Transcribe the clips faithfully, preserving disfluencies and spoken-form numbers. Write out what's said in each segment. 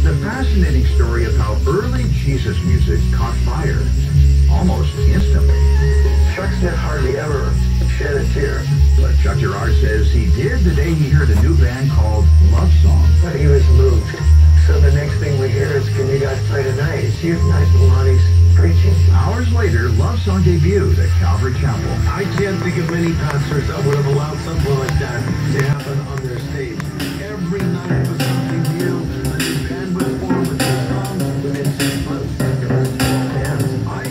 a fascinating story of how early Jesus music caught fire, almost instantly. Chuck's did hardly ever shed a tear. But Chuck Girard says he did the day he heard a new band called Love Song. But he was moved. So the next thing we hear is, can you guys play tonight? It's Youth Night Lonnie's preaching. Hours later, Love Song debuted at Calvary Chapel. I can't think of many concerts that would have allowed something like that to happen on their stage. Every night was something new. A new band was formed with new songs. Within six months, there was twelve bands. I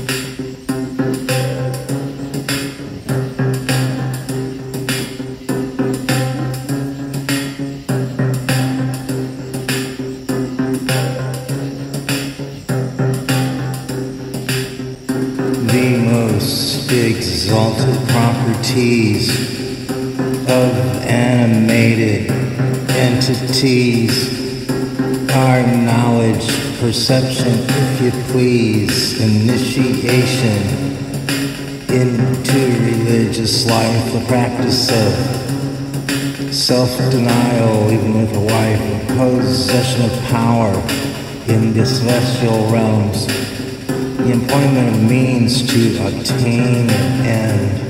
The most exalted properties of animated entities are knowledge, perception, if you please, initiation into religious life, the practice of self-denial, even with a life of possession of power in the celestial realms. The employment of means to attain an end.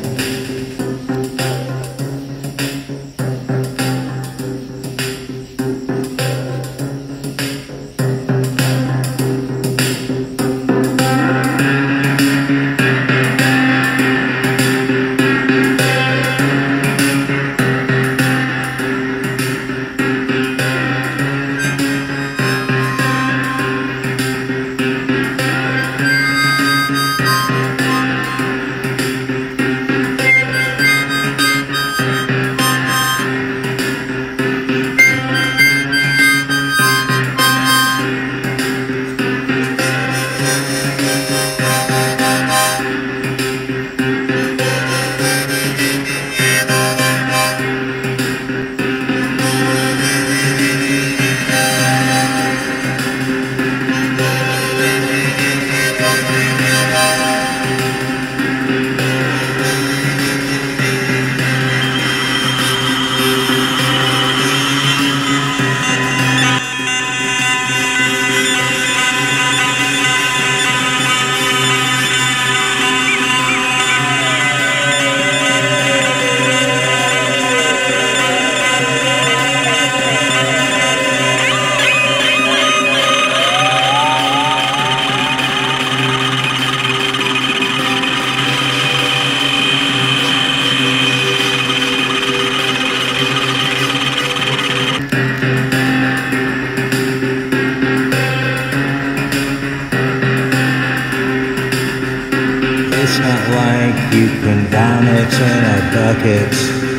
It's not like you can down it in a bucket,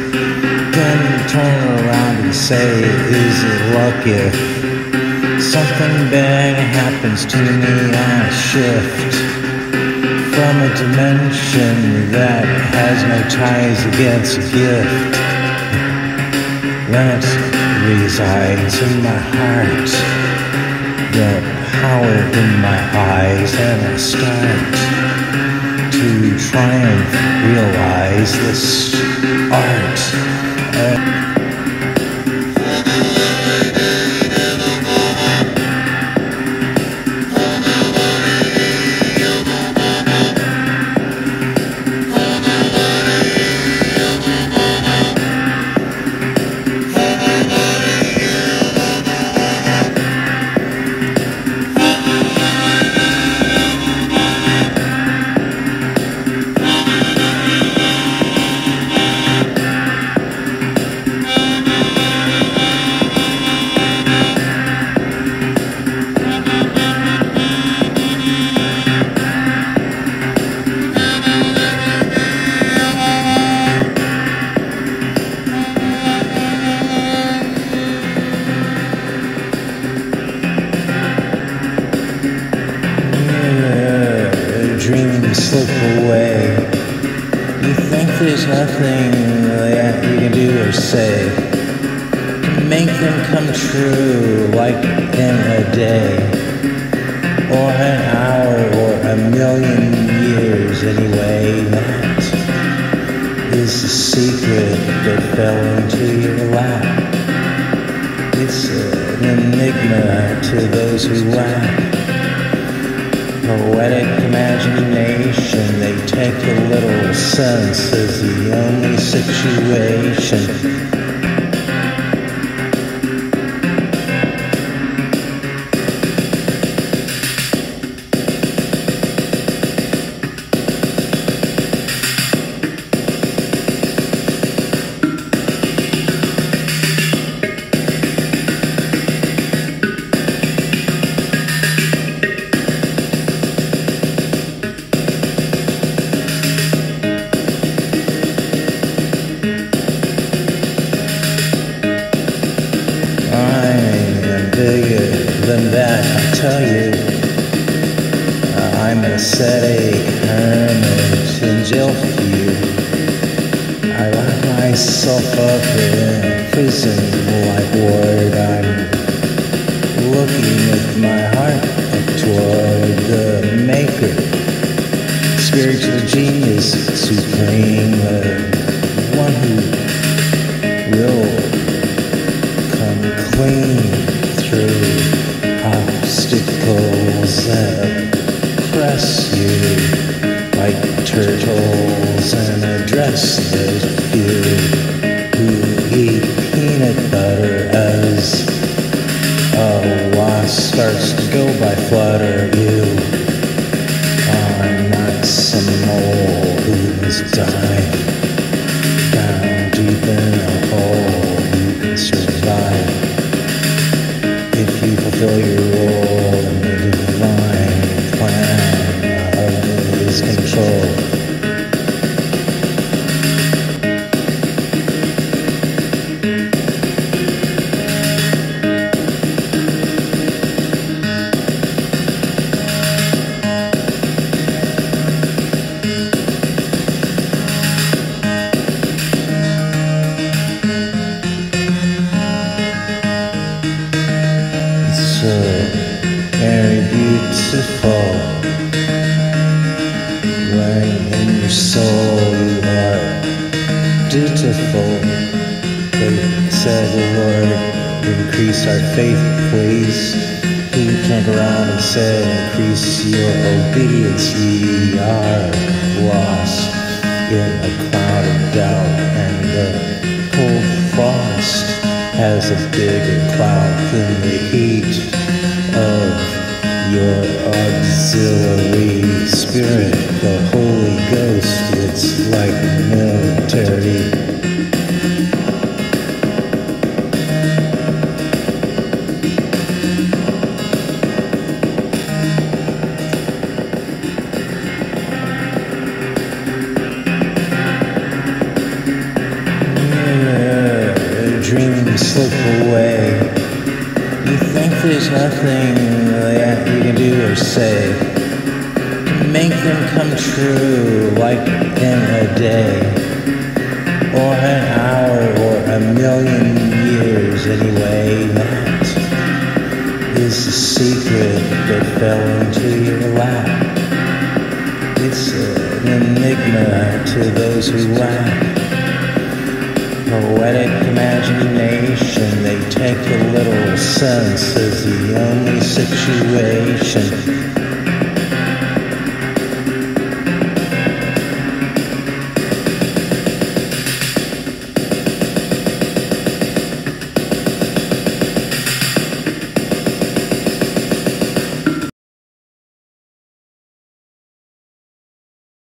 then turn around and say, is it luck if something bad happens to me on a shift from a dimension that has no ties against a gift that resides in my heart, the power in my eyes, and I start to try and realize this art. Uh, dreams slip away. You think there's nothing that you can do or say to make them come true, like in a day, or an hour, or a million years anyway. That is the secret that fell into your lap. It's an enigma to those who lack poetic imagination. They take a little sense as the only situation. Bigger than that, I tell you. uh, I'm an ascetic hermit in jail for you. I lock myself up in a prison like ward. I'm looking with my heart up toward the maker, spiritual genius supreme, the one who will come clean through obstacles that press you like turtles and address those few who eat peanut butter as a wasp starts to go by flutter. You are not some mole who's dying down deep in a hole. You can survive if you fulfill your role in the divine plan of His control. So very beautiful when in your soul you are dutiful. They said, Lord, increase our faith, please. He turned around and said, increase your obedience. We are lost in a cloud of doubt, and the cold frost has a bigger cloud than the heat of your auxiliary spirit, the Holy Ghost. It's like military. Yeah, dreams slip away. You think there's nothing that you can do or say to make them come true, like in a day, or an hour, or a million years anyway. That is the secret that fell into your lap. It's an enigma to those who lack poetic imagination. They take a little sense as the only situation.